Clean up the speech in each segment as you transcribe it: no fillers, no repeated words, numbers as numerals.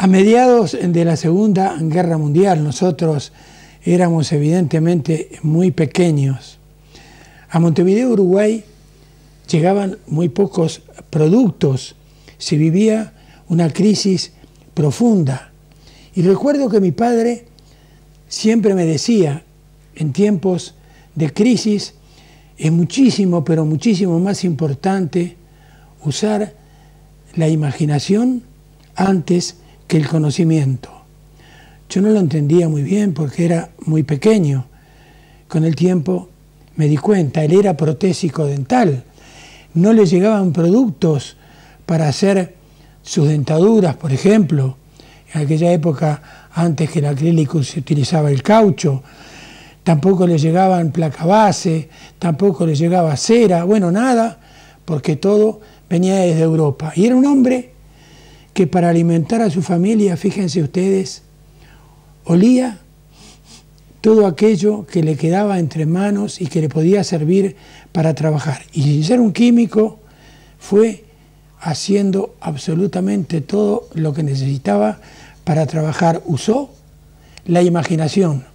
A mediados de la Segunda Guerra Mundial, nosotros éramos evidentemente muy pequeños. A Montevideo, Uruguay, llegaban muy pocos productos, se vivía una crisis profunda. Y recuerdo que mi padre siempre me decía, en tiempos de crisis, es muchísimo, pero muchísimo más importante usar la imaginación antes que el conocimiento. Yo no lo entendía muy bien porque era muy pequeño. Con el tiempo me di cuenta, él era protésico dental. No le llegaban productos para hacer sus dentaduras, por ejemplo. En aquella época, antes que el acrílico, se utilizaba el caucho. Tampoco le llegaban placa base, tampoco le llegaba cera, bueno, nada, porque todo venía desde Europa. Y era un hombre que para alimentar a su familia, fíjense ustedes, olía todo aquello que le quedaba entre manos y que le podía servir para trabajar. Y sin ser un químico, fue haciendo absolutamente todo lo que necesitaba para trabajar. Usó la imaginación.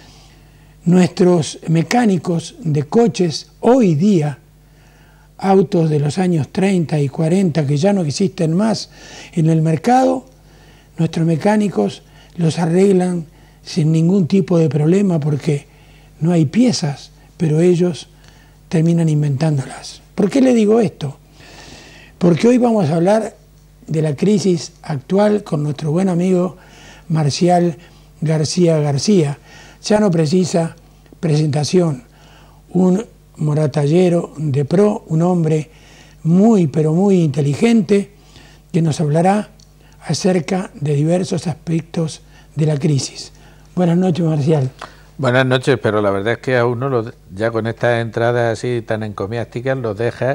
Nuestros mecánicos de coches hoy día, autos de los años 30 y 40 que ya no existen más en el mercado, nuestros mecánicos los arreglan sin ningún tipo de problema porque no hay piezas, pero ellos terminan inventándolas. ¿Por qué le digo esto? Porque hoy vamos a hablar de la crisis actual con nuestro buen amigo Marcial García García. Ya no precisa presentación, un moratallero de pro, un hombre muy pero muy inteligente que nos hablará acerca de diversos aspectos de la crisis. Buenas noches, Marcial. Buenas noches, pero la verdad es que a uno ya con estas entradas así tan encomiásticas los deja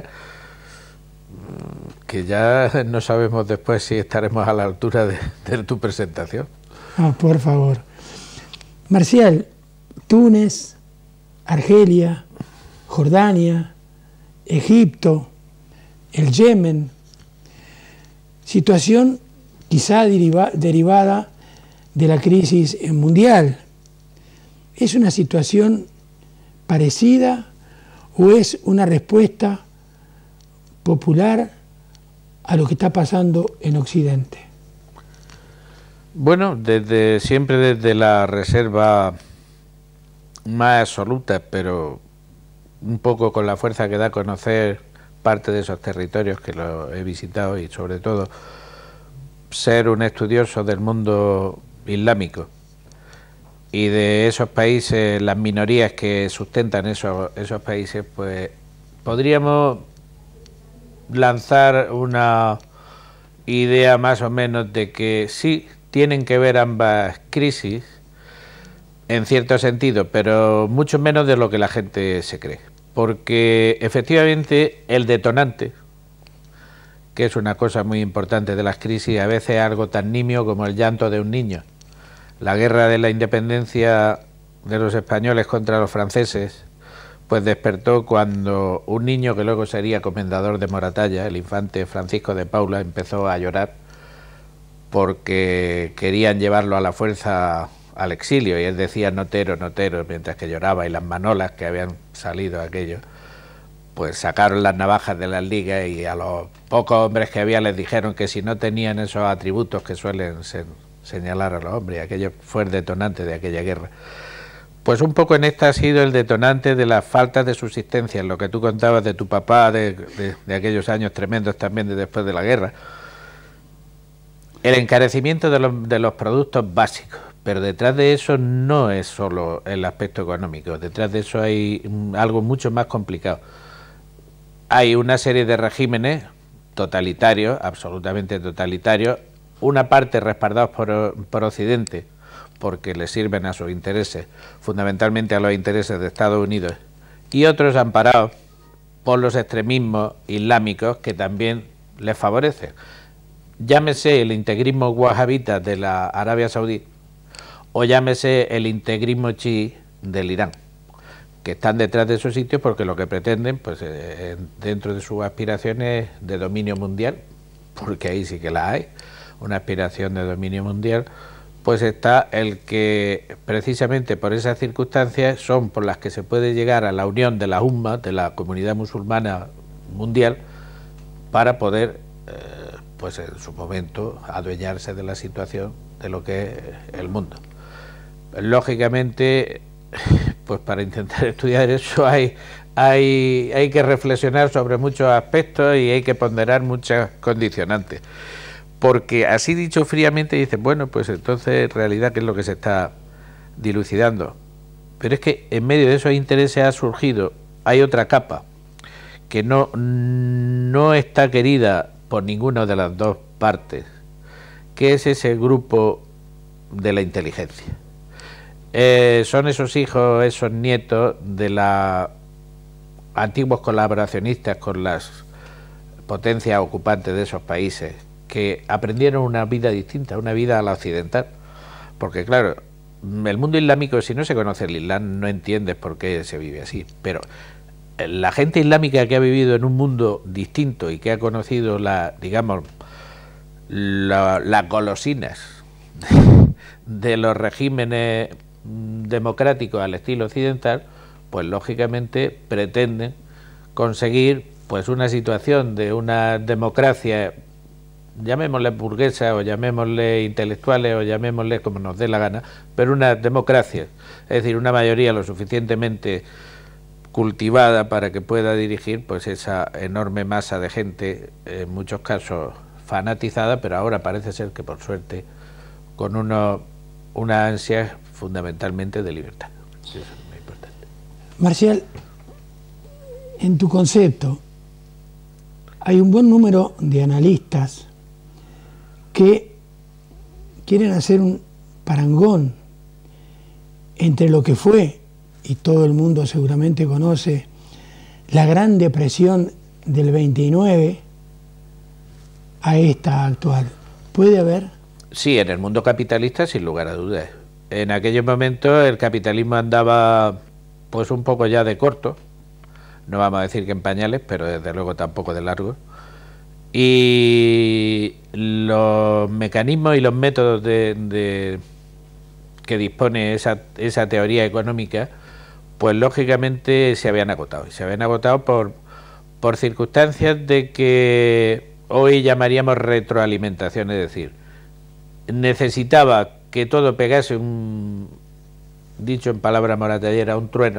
que ya no sabemos después si estaremos a la altura de tu presentación. Ah, por favor. Marcial, Túnez, Argelia, Jordania, Egipto, el Yemen, situación quizá derivada de la crisis mundial. ¿Es una situación parecida o es una respuesta popular a lo que está pasando en Occidente? Bueno, siempre desde la reserva más absoluta, pero un poco con la fuerza que da a conocer parte de esos territorios que lo he visitado y sobre todo ser un estudioso del mundo islámico y de esos países, las minorías que sustentan esos países, pues podríamos lanzar una idea más o menos de que sí tienen que ver ambas crisis en cierto sentido, pero mucho menos de lo que la gente se cree, porque efectivamente el detonante, que es una cosa muy importante de las crisis, a veces es algo tan nimio como el llanto de un niño. La guerra de la independencia de los españoles contra los franceses pues despertó cuando un niño que luego sería comendador de Moratalla, el infante Francisco de Paula, empezó a llorar porque querían llevarlo a la fuerza al exilio y él decía notero, notero, mientras que lloraba, y las manolas que habían salido aquello pues sacaron las navajas de las ligas y a los pocos hombres que había les dijeron que si no tenían esos atributos que suelen señalar a los hombres, aquello fue el detonante de aquella guerra. Pues un poco en esta ha sido el detonante de las faltas de subsistencia, en lo que tú contabas de tu papá, de aquellos años tremendos también de después de la guerra. El encarecimiento de los productos básicos, pero detrás de eso no es solo el aspecto económico, detrás de eso hay algo mucho más complicado. Hay una serie de regímenes totalitarios, absolutamente totalitarios, una parte respaldados por Occidente, porque le sirven a sus intereses, fundamentalmente a los intereses de Estados Unidos, y otros amparados por los extremismos islámicos que también les favorecen. Llámese el integrismo wahabita de la Arabia Saudí o llámese el integrismo chií del Irán, que están detrás de esos sitios porque lo que pretenden, pues dentro de sus aspiraciones de dominio mundial, porque ahí sí que la hay, una aspiración de dominio mundial, pues está el que precisamente por esas circunstancias son por las que se puede llegar a la unión de la umma, de la comunidad musulmana mundial, para poder, pues en su momento, adueñarse de la situación de lo que es el mundo. Lógicamente, pues para intentar estudiar eso hay que reflexionar sobre muchos aspectos y hay que ponderar muchas condicionantes. Porque así dicho fríamente dicen, bueno, pues entonces en realidad ¿qué es lo que se está dilucidando? Pero es que en medio de esos intereses ha surgido, hay otra capa que no está querida por ninguna de las dos partes, que es ese grupo de la inteligencia. Son esos hijos, esos nietos de los antiguos colaboracionistas con las potencias ocupantes de esos países, que aprendieron una vida distinta, una vida a la occidental, porque claro, el mundo islámico, si no se conoce el Islam, no entiendes por qué se vive así, pero la gente islámica que ha vivido en un mundo distinto y que ha conocido las golosinas de los regímenes democráticos al estilo occidental, pues lógicamente pretenden conseguir pues una situación de una democracia, llamémosle burguesa o llamémosle intelectuales o llamémosle como nos dé la gana, pero una democracia, es decir, una mayoría lo suficientemente cultivada para que pueda dirigir pues esa enorme masa de gente, en muchos casos fanatizada, pero ahora parece ser que por suerte con una ansia fundamentalmente de libertad. Eso es muy importante. Marcial, en tu concepto, hay un buen número de analistas que quieren hacer un parangón entre lo que fue, y todo el mundo seguramente conoce, la Gran Depresión del 29 a esta actual. ¿Puede haber? Sí, en el mundo capitalista sin lugar a dudas. En aquellos momentos el capitalismo andaba pues un poco ya de corto, no vamos a decir que en pañales, pero desde luego tampoco de largo. Y los mecanismos y los métodos que dispone esa teoría económica, pues lógicamente se habían agotado. Y se habían agotado por circunstancias de que hoy llamaríamos retroalimentación, es decir, necesitaba que todo pegase dicho en palabra moratallera, un trueno,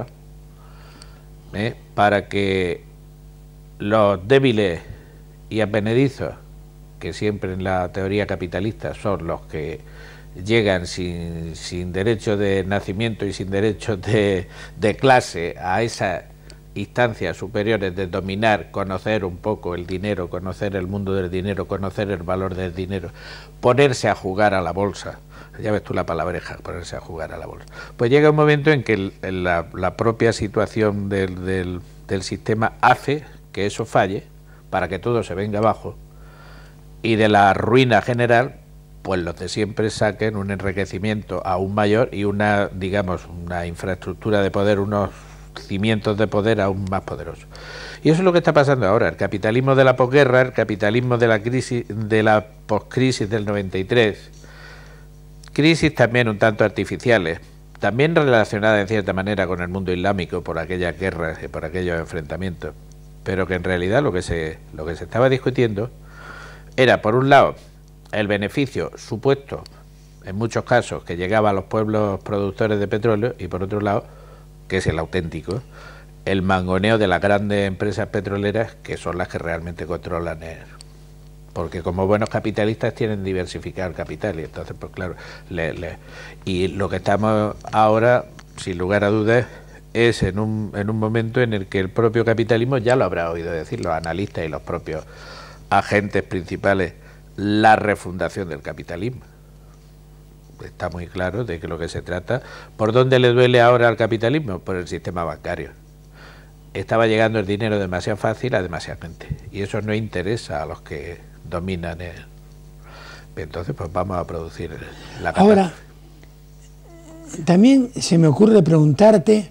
para que los débiles y advenedizos, que siempre en la teoría capitalista son los que llegan sin derecho de nacimiento y sin derecho de clase a esas instancias superiores de dominar, conocer un poco el dinero, conocer el mundo del dinero, conocer el valor del dinero, ponerse a jugar a la bolsa. Ya ves tú la palabreja, ponerse a jugar a la bolsa. Pues llega un momento en que la propia situación del sistema hace que eso falle, para que todo se venga abajo, y de la ruina general, pues los de siempre saquen un enriquecimiento aún mayor y una infraestructura de poder, unos cimientos de poder aún más poderosos. Y eso es lo que está pasando ahora. El capitalismo de la posguerra, el capitalismo de la crisis, de la poscrisis del 93, crisis también un tanto artificiales, también relacionadas en cierta manera con el mundo islámico por aquellas guerras y por aquellos enfrentamientos, pero que en realidad lo que se estaba discutiendo era, por un lado, el beneficio supuesto, en muchos casos, que llegaba a los pueblos productores de petróleo, y por otro lado, que es el auténtico, el mangoneo de las grandes empresas petroleras, que son las que realmente controlan porque como buenos capitalistas tienen diversificar capital, y entonces pues claro, y lo que estamos ahora, sin lugar a dudas, es en un momento en el que el propio capitalismo, ya lo habrá oído decir los analistas y los propios agentes principales, la refundación del capitalismo. Está muy claro de que lo que se trata, ¿por dónde le duele ahora al capitalismo? Por el sistema bancario. Estaba llegando el dinero demasiado fácil a demasiada gente, y eso no interesa a los que dominan entonces pues vamos a producir la catástrofe. Ahora, también se me ocurre preguntarte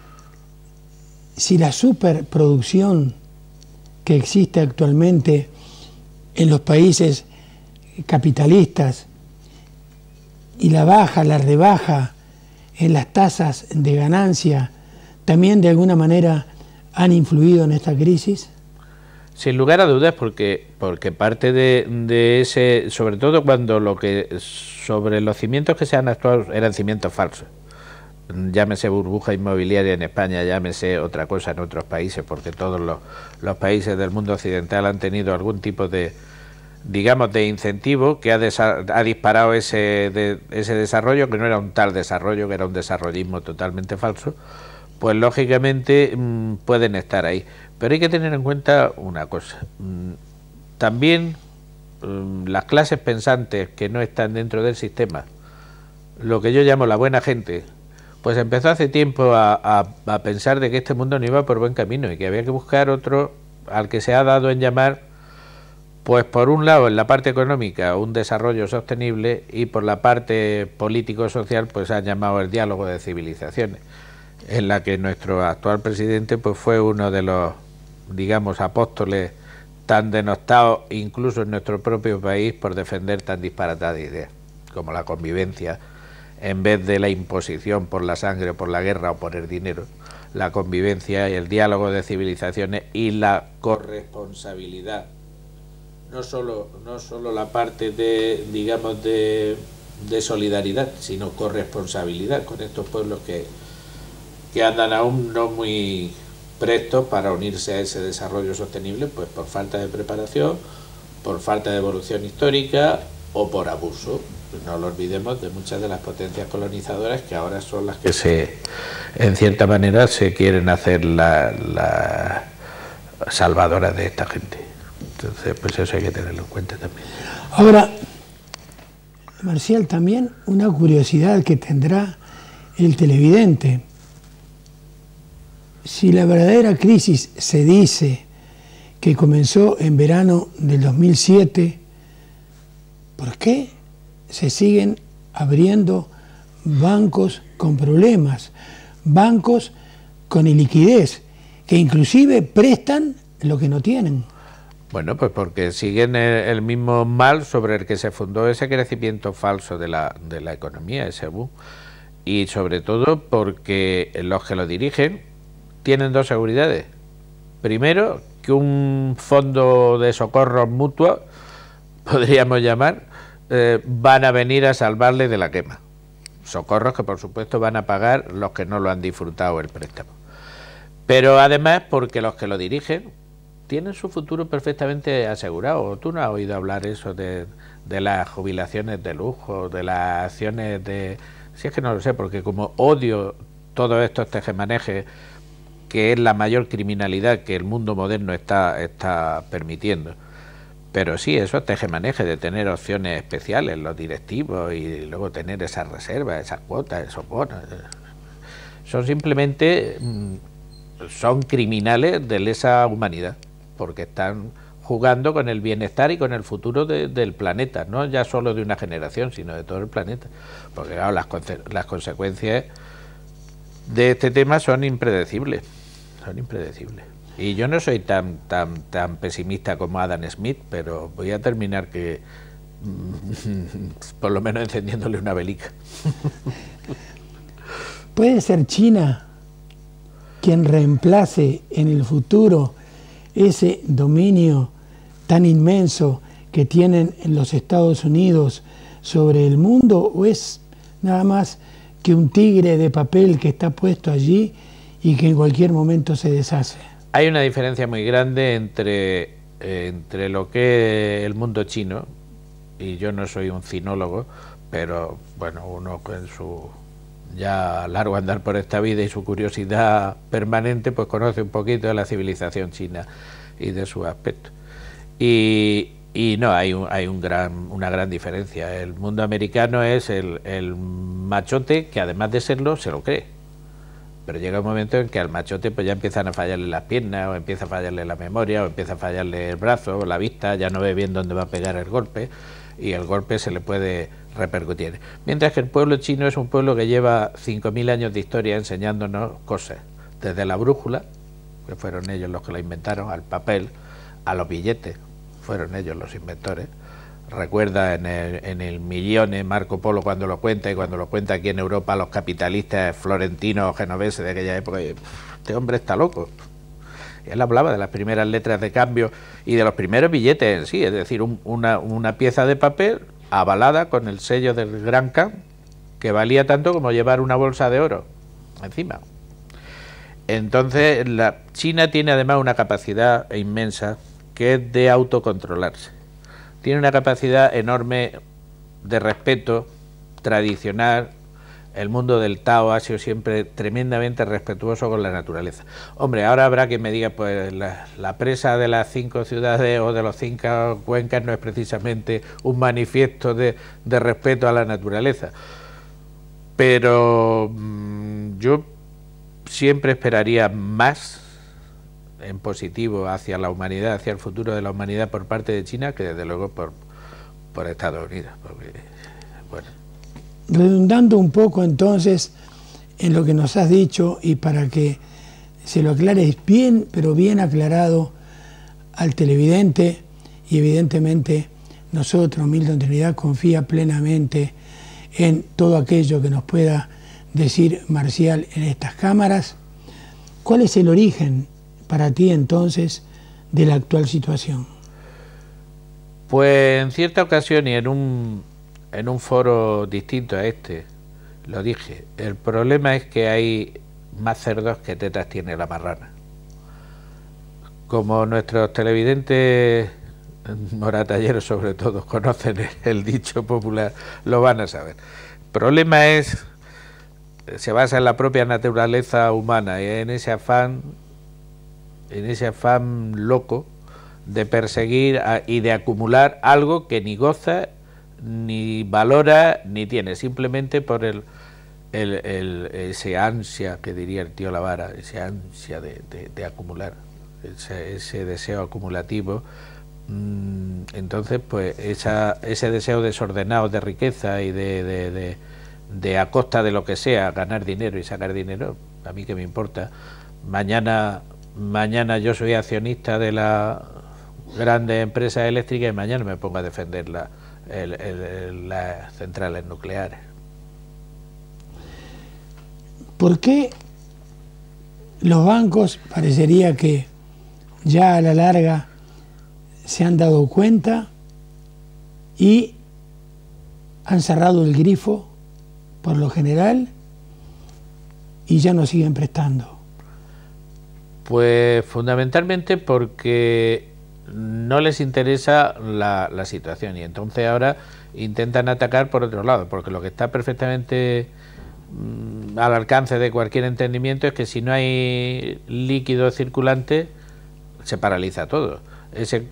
si la superproducción que existe actualmente en los países capitalistas y la rebaja en las tasas de ganancia también de alguna manera han influido en esta crisis? Sin lugar a dudas, porque parte de ese, sobre todo cuando sobre los cimientos que se han actuado eran cimientos falsos. Llámese burbuja inmobiliaria en España, llámese otra cosa en otros países, porque todos los países del mundo occidental han tenido algún tipo de, digamos, de incentivo que ha disparado ese desarrollo, que no era un tal desarrollo, que era un desarrollismo totalmente falso. Pues lógicamente pueden estar ahí. Pero hay que tener en cuenta una cosa. También las clases pensantes que no están dentro del sistema, lo que yo llamo la buena gente, pues empezó hace tiempo a pensar de que este mundo no iba por buen camino y que había que buscar otro al que se ha dado en llamar, pues por un lado en la parte económica un desarrollo sostenible y por la parte político-social pues han llamado el diálogo de civilizaciones, en la que nuestro actual presidente pues fue uno de los, digamos, apóstoles tan denostados incluso en nuestro propio país por defender tan disparatada idea como la convivencia, en vez de la imposición por la sangre, por la guerra o por el dinero, la convivencia y el diálogo de civilizaciones y la corresponsabilidad, no solo la parte de, digamos, de solidaridad, sino corresponsabilidad con estos pueblos que andan aún no muy prestos para unirse a ese desarrollo sostenible, pues por falta de preparación, por falta de evolución histórica o por abuso. No lo olvidemos de muchas de las potencias colonizadoras que ahora son las que en cierta manera se quieren hacer la salvadoras de esta gente. Entonces, pues eso hay que tenerlo en cuenta también. Ahora, Marcial, también una curiosidad que tendrá el televidente. Si la verdadera crisis se dice que comenzó en verano del 2007, ¿por qué se siguen abriendo bancos con problemas, bancos con iliquidez, que inclusive prestan lo que no tienen? Bueno, pues porque siguen el mismo mal sobre el que se fundó ese crecimiento falso de la economía, ese boom, y sobre todo porque los que lo dirigen tienen dos seguridades. Primero, que un fondo de socorros mutuos, podríamos llamar, van a venir a salvarle de la quema. Socorros que por supuesto van a pagar los que no lo han disfrutado el préstamo. Pero además porque los que lo dirigen tienen su futuro perfectamente asegurado. ¿Tú no has oído hablar eso de las jubilaciones de lujo, de las acciones de... Si es que no lo sé, porque como odio todos estos tejemanejes, que es la mayor criminalidad que el mundo moderno está permitiendo. Pero sí, eso tejemaneje de tener opciones especiales, los directivos, y luego tener esas reservas, esas cuotas, esos bonos. Son simplemente, son criminales de lesa humanidad, porque están jugando con el bienestar y con el futuro del planeta, no ya solo de una generación, sino de todo el planeta. Porque claro, las consecuencias de este tema son impredecibles. Son impredecibles. Y yo no soy tan pesimista como Adam Smith, pero voy a terminar por lo menos encendiéndole una velica. ¿Puede ser China quien reemplace en el futuro ese dominio tan inmenso que tienen en los Estados Unidos sobre el mundo, o es nada más que un tigre de papel que está puesto allí y que en cualquier momento se deshace? Hay una diferencia muy grande entre lo que es el mundo chino, y yo no soy un cinólogo, pero bueno, uno con su ya largo andar por esta vida y su curiosidad permanente, pues conoce un poquito de la civilización china y de su aspecto. Y no, hay una gran diferencia. El mundo americano es el machote que además de serlo, se lo cree. Pero llega un momento en que al machote pues ya empiezan a fallarle las piernas, o empieza a fallarle la memoria, o empieza a fallarle el brazo, o la vista, ya no ve bien dónde va a pegar el golpe, y el golpe se le puede repercutir. Mientras que el pueblo chino es un pueblo que lleva 5.000 años de historia enseñándonos cosas, desde la brújula, que fueron ellos los que la inventaron, al papel, a los billetes, fueron ellos los inventores, Recuerda en el Millones, Marco Polo cuando lo cuenta, y cuando lo cuenta aquí en Europa los capitalistas florentinos o genoveses de aquella época, este hombre está loco. Y él hablaba de las primeras letras de cambio y de los primeros billetes en sí, es decir, una pieza de papel avalada con el sello del Gran Khan, que valía tanto como llevar una bolsa de oro encima. Entonces, China tiene además una capacidad inmensa, que es de autocontrolarse. Tiene una capacidad enorme de respeto tradicional. El mundo del Tao ha sido siempre tremendamente respetuoso con la naturaleza. Hombre, ahora habrá quien me diga, pues la presa de las 5 ciudades o de los 5 cuencas no es precisamente un manifiesto de respeto a la naturaleza. Pero yo siempre esperaría más en positivo hacia la humanidad, hacia el futuro de la humanidad por parte de China, que desde luego por Estados Unidos. Porque, bueno. Redundando un poco entonces en lo que nos has dicho, y para que se lo aclares bien, pero bien aclarado al televidente, y evidentemente nosotros, Milton Trinidad, confía plenamente en todo aquello que nos pueda decir Marcial en estas cámaras. ¿Cuál es el origen para ti entonces de la actual situación? Pues en cierta ocasión y en un foro distinto a este, lo dije, el problema es que hay más cerdos que tetas tiene la marrana. Como nuestros televidentes moratalleros sobre todo conocen el dicho popular, lo van a saber. El problema se basa en la propia naturaleza humana y en ese afán loco de perseguir y de acumular algo que ni goza, ni valora, ni tiene, simplemente por ese ansia, que diría el tío Lavara, ese ansia de acumular, ese deseo acumulativo. Entonces, pues ese deseo desordenado de riqueza y de a costa de lo que sea, ganar dinero y sacar dinero, a mí qué me importa. Mañana yo soy accionista de la grandes empresas eléctricas y mañana me pongo a defender las centrales nucleares. ¿Por qué los bancos parecería que ya a la larga se han dado cuenta y han cerrado el grifo por lo general y ya no siguen prestando? Pues fundamentalmente porque no les interesa la situación y entonces ahora intentan atacar por otro lado, porque lo que está perfectamente al alcance de cualquier entendimiento es que si no hay líquido circulante se paraliza todo. Ese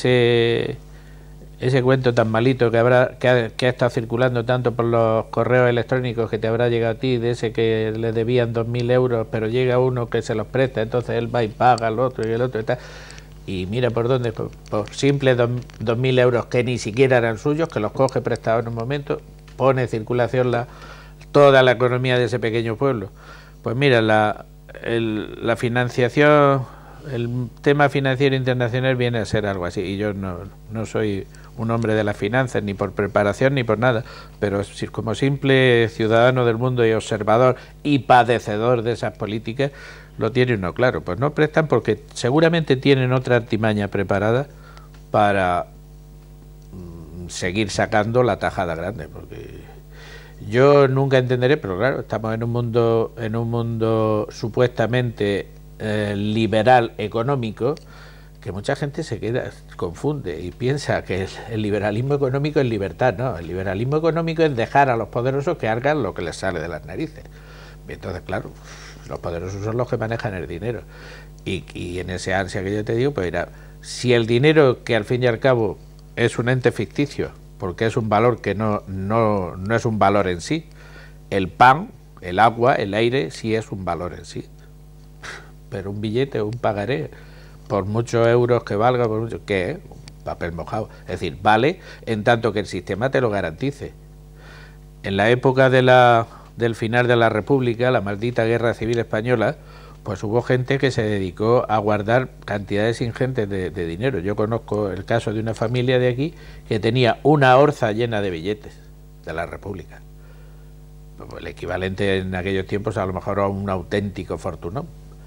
cuento tan malito que ha estado circulando tanto por los correos electrónicos que te habrá llegado a ti, de ese que le debían 2.000 euros, pero llega uno que se los presta, entonces él va y paga al otro y el otro y tal. Y mira por dónde, por simples 2.000 euros que ni siquiera eran suyos, que los coge prestados en un momento, pone en circulación toda la economía de ese pequeño pueblo. Pues mira, la financiación, el tema financiero internacional viene a ser algo así, y yo no soy un hombre de las finanzas, ni por preparación ni por nada, pero como simple ciudadano del mundo y observador y padecedor de esas políticas, lo tiene uno claro. Pues no prestan porque seguramente tienen otra artimaña preparada para seguir sacando la tajada grande, porque yo nunca entenderé, pero claro, estamos en un mundo supuestamente liberal económico, que mucha gente confunde y piensa que el liberalismo económico es libertad. No, el liberalismo económico es dejar a los poderosos que hagan lo que les sale de las narices. Y entonces, claro, los poderosos son los que manejan el dinero. Y en ese ansia que yo te digo, pues mira, si el dinero, que al fin y al cabo es un ente ficticio, porque es un valor que no es un valor en sí, el pan, el agua, el aire, sí es un valor en sí. Pero un billete o un pagaré, por muchos euros que valga, por mucho, ¿qué es? Papel mojado. Es decir, vale en tanto que el sistema te lo garantice. En la época del final de la República, la maldita Guerra Civil Española, pues hubo gente que se dedicó a guardar cantidades ingentes de dinero. Yo conozco el caso de una familia de aquí que tenía una orza llena de billetes de la República. El equivalente en aquellos tiempos a lo mejor a un auténtico fortunón.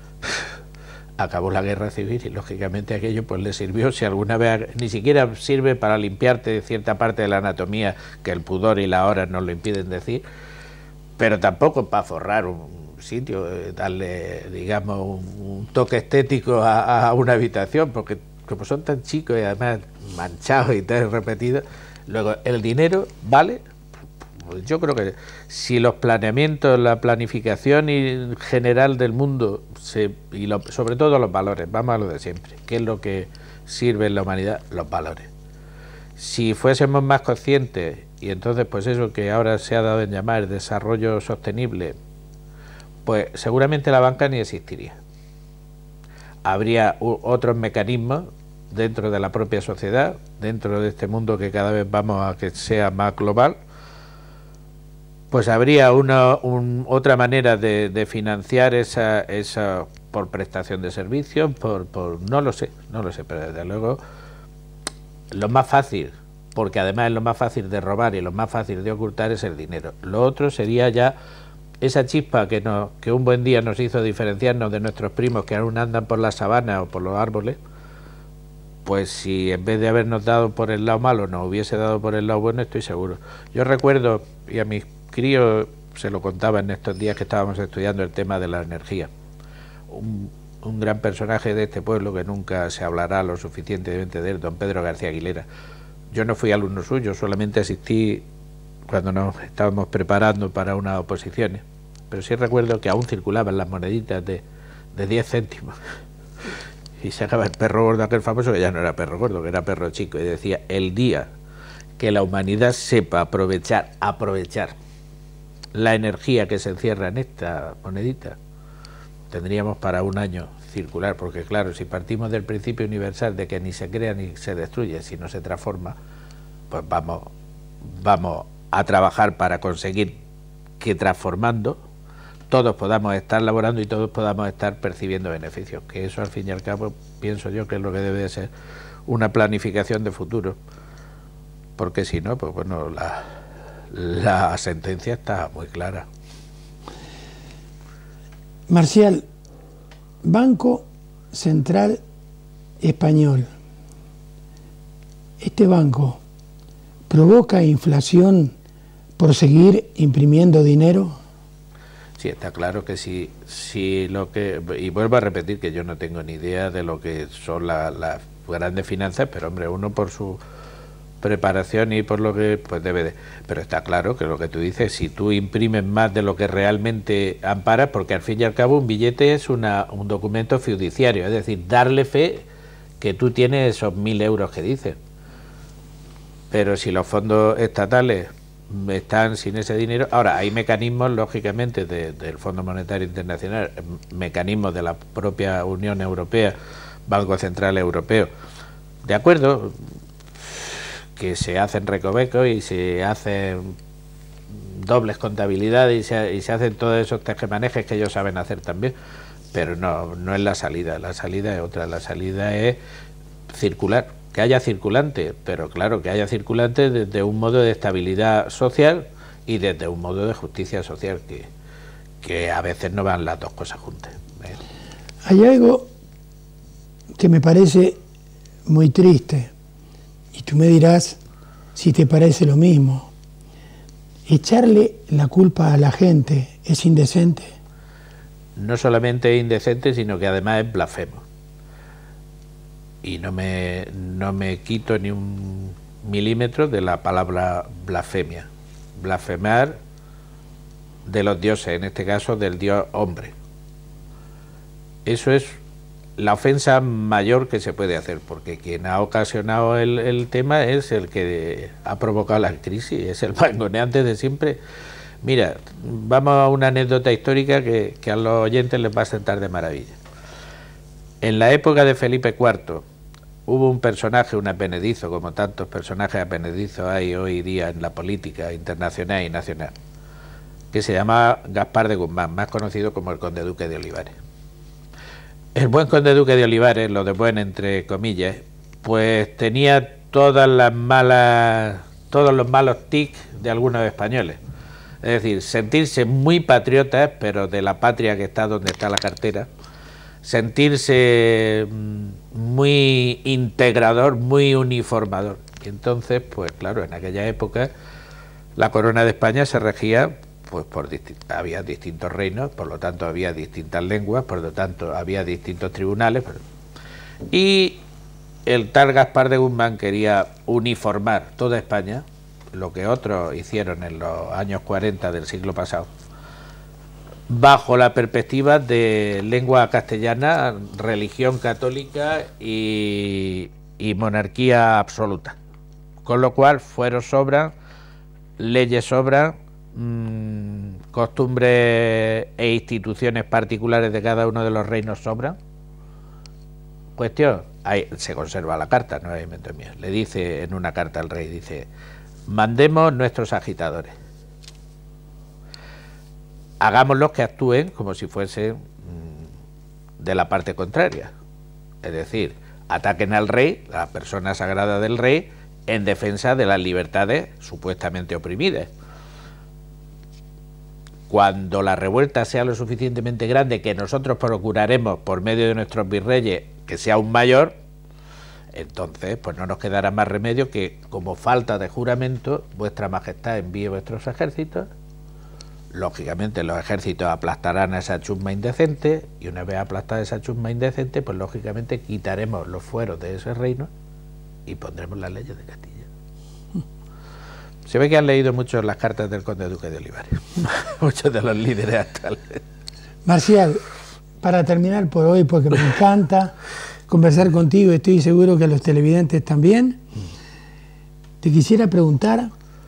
Acabó la guerra civil y lógicamente aquello pues le sirvió, si alguna vez, ni siquiera sirve para limpiarte cierta parte de la anatomía que el pudor y la hora nos lo impiden decir, pero tampoco para forrar un sitio, darle, digamos, un toque estético a una habitación, porque como son tan chicos y además manchados y tan repetidos, luego el dinero vale. Pues yo creo que si los planeamientos, la planificación y general del mundo, sobre todo los valores, vamos a lo de siempre, ¿qué es lo que sirve en la humanidad? Los valores. Si fuésemos más conscientes, y entonces pues eso que ahora se ha dado en llamar desarrollo sostenible, pues seguramente la banca ni existiría. Habría otros mecanismos dentro de la propia sociedad, dentro de este mundo que cada vez vamos a que sea más global, pues habría otra manera de financiar esa por prestación de servicios, no lo sé, pero desde luego lo más fácil, porque además es lo más fácil de robar y lo más fácil de ocultar es el dinero. Lo otro sería ya esa chispa que un buen día nos hizo diferenciarnos de nuestros primos que aún andan por la sabana o por los árboles, pues si en vez de habernos dado por el lado malo nos hubiese dado por el lado bueno, estoy seguro. Yo recuerdo, y a mis críos se lo contaba en estos días que estábamos estudiando el tema de la energía, un gran personaje de este pueblo que nunca se hablará lo suficientemente de él, don Pedro García Aguilera. Yo no fui alumno suyo, solamente asistí cuando nos estábamos preparando para unas oposiciones, pero sí recuerdo que aún circulaban las moneditas de 10 céntimos y sacaba el perro gordo, aquel famoso, que ya no era perro gordo, que era perro chico, y decía: el día que la humanidad sepa aprovechar la energía que se encierra en esta monedita, tendríamos para un año circular, porque claro, si partimos del principio universal de que ni se crea ni se destruye, si no se transforma, pues vamos a trabajar para conseguir que transformando todos podamos estar laborando y todos podamos estar percibiendo beneficios, que eso al fin y al cabo pienso yo que es lo que debe de ser una planificación de futuro, porque si no, pues bueno, la sentencia está muy clara. Marcial, Banco Central Español, ¿este banco provoca inflación por seguir imprimiendo dinero? Sí, está claro que sí, y vuelvo a repetir que yo no tengo ni idea de lo que son las grandes finanzas, pero hombre, uno por su preparación y por lo que pues debe de, pero está claro que lo que tú dices, si tú imprimes más de lo que realmente amparas, porque al fin y al cabo un billete es un documento fiduciario, es decir, darle fe que tú tienes esos 1.000 euros que dices, pero si los fondos estatales están sin ese dinero, ahora hay mecanismos lógicamente del Fondo Monetario Internacional, mecanismos de la propia Unión Europea, Banco Central Europeo, de acuerdo, que se hacen recovecos y se hacen dobles contabilidades y se hacen todos esos tejemanejes que ellos saben hacer también, pero no es la salida es otra, la salida es circular, que haya circulante, pero claro, que haya circulante desde un modo de estabilidad social y desde un modo de justicia social, que a veces no van las dos cosas juntas. Hay algo que me parece muy triste, y tú me dirás si te parece lo mismo. Echarle la culpa a la gente es indecente. No solamente es indecente, sino que además es blasfemo. Y no me quito ni un milímetro de la palabra blasfemia. Blasfemar de los dioses, en este caso del dios hombre. Eso es la ofensa mayor que se puede hacer, porque quien ha ocasionado el tema es el que ha provocado la crisis, es el mangoneante de siempre. Mira, vamos a una anécdota histórica que a los oyentes les va a sentar de maravilla. En la época de Felipe IV hubo un personaje, un advenedizo, como tantos personajes advenedizos hay hoy día en la política internacional y nacional, que se llamaba Gaspar de Guzmán, más conocido como el Conde Duque de Olivares. El buen conde duque de Olivares, lo de buen entre comillas, pues tenía todos los malos tics de algunos españoles. Es decir, sentirse muy patriotas, pero de la patria que está donde está la cartera. Sentirse muy integrador, muy uniformador. Y entonces, pues claro, en aquella época la corona de España se regía pues había distintos reinos, por lo tanto había distintas lenguas, por lo tanto había distintos tribunales, y el tal Gaspar de Guzmán quería uniformar toda España, lo que otros hicieron en los años 40 del siglo pasado, bajo la perspectiva de lengua castellana, religión católica y monarquía absoluta. Con lo cual fueros sobran, leyes sobran, costumbres e instituciones particulares de cada uno de los reinos sobran. Cuestión, ahí se conserva la carta, no es invento mío. Le dice en una carta al rey, dice: mandemos nuestros agitadores, hagámoslos que actúen como si fuesen de la parte contraria, es decir, ataquen al rey, a la persona sagrada del rey, en defensa de las libertades supuestamente oprimidas. Cuando la revuelta sea lo suficientemente grande, que nosotros procuraremos por medio de nuestros virreyes que sea aún mayor, entonces pues no nos quedará más remedio que, como falta de juramento, vuestra majestad envíe vuestros ejércitos. Lógicamente los ejércitos aplastarán a esa chusma indecente, y una vez aplastada esa chusma indecente, pues lógicamente quitaremos los fueros de ese reino y pondremos las leyes de Castilla. Se ve que han leído mucho las cartas del conde duque de Olivares, muchos de los líderes actuales. Marcial, para terminar por hoy, porque me encanta conversar contigo, estoy seguro que a los televidentes también, te quisiera preguntar,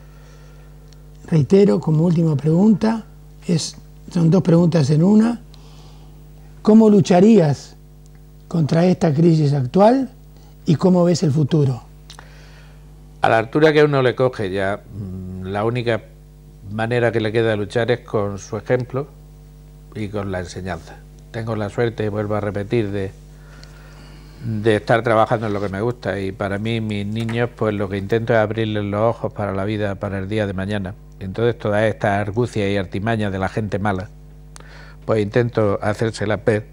reitero como última pregunta, son dos preguntas en una: ¿cómo lucharías contra esta crisis actual y cómo ves el futuro? A la altura que uno le coge ya, la única manera que le queda de luchar es con su ejemplo y con la enseñanza. Tengo la suerte, vuelvo a repetir, de estar trabajando en lo que me gusta, y para mí, mis niños, pues lo que intento es abrirles los ojos para la vida, para el día de mañana. Entonces toda esta argucia y artimaña de la gente mala, pues intento hacérselas ver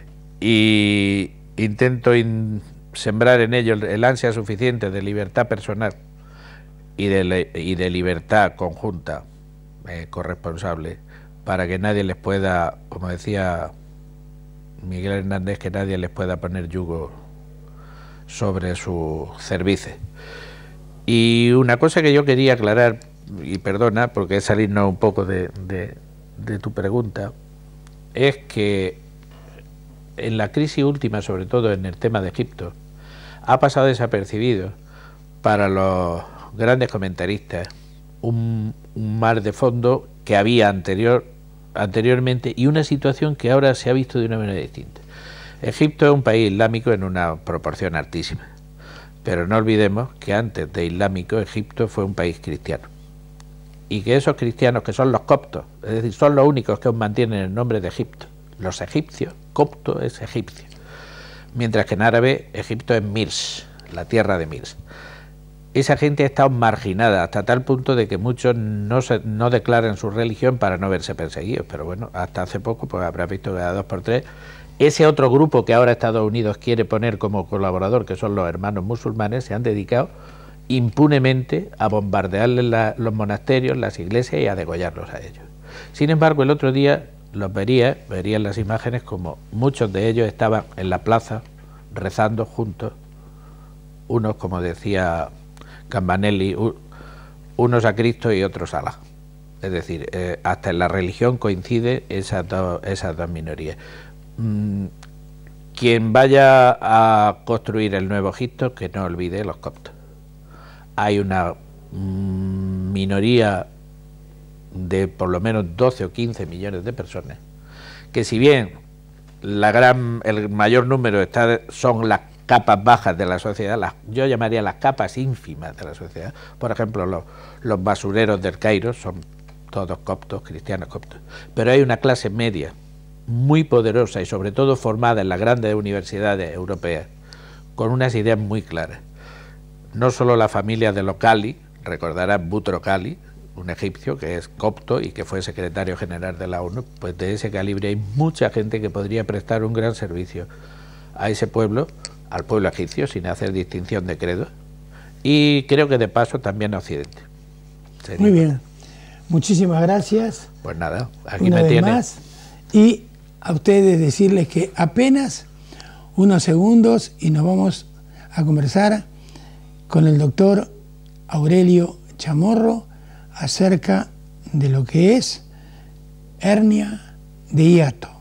y intento sembrar en ellos el ansia suficiente de libertad personal y de libertad conjunta, corresponsable, para que nadie les pueda, como decía Miguel Hernández, que nadie les pueda poner yugo sobre sus cervices. Y una cosa que yo quería aclarar, y perdona porque es salirnos un poco de tu pregunta, es que en la crisis última, sobre todo en el tema de Egipto, ha pasado desapercibido para los grandes comentaristas un mar de fondo que había anteriormente, y una situación que ahora se ha visto de una manera distinta. Egipto es un país islámico en una proporción altísima, pero no olvidemos que antes de islámico Egipto fue un país cristiano, y que esos cristianos, que son los coptos, es decir, son los únicos que aún mantienen el nombre de Egipto, los egipcios, copto es egipcio, mientras que en árabe Egipto es Mirs, la tierra de Mirs. Esa gente ha estado marginada hasta tal punto de que muchos no declaran su religión para no verse perseguidos, pero bueno, hasta hace poco pues habrás visto que a 2 por 3 ese otro grupo que ahora Estados Unidos quiere poner como colaborador, que son los hermanos musulmanes, se han dedicado impunemente a bombardearles los monasterios, las iglesias, y a degollarlos a ellos. Sin embargo, el otro día los verían las imágenes como muchos de ellos estaban en la plaza rezando juntos, unos, como decía Campanelli, unos a Cristo y otros a Alá. Es decir, hasta en la religión coincide esas dos minorías. Quien vaya a construir el nuevo Egipto, que no olvide los coptos. Hay una minoría de por lo menos 12 o 15 millones de personas, que si bien el mayor número son las capas bajas de la sociedad, yo llamaría las capas ínfimas de la sociedad. Por ejemplo, los basureros del Cairo son todos coptos, cristianos coptos, pero hay una clase media muy poderosa y sobre todo formada en las grandes universidades europeas, con unas ideas muy claras. No solo la familia de los Cali, recordarán Boutros Ghali, un egipcio que es copto y que fue secretario general de la ONU, pues de ese calibre hay mucha gente que podría prestar un gran servicio a ese pueblo, al pueblo egipcio, sin hacer distinción de credo, y creo que de paso también a Occidente. Sería muy bien, muchísimas gracias. Pues nada, aquí una me vez tiene. más, y a ustedes decirles que apenas unos segundos y nos vamos a conversar con el doctor Aurelio Chamorro acerca de lo que es hernia de hiato.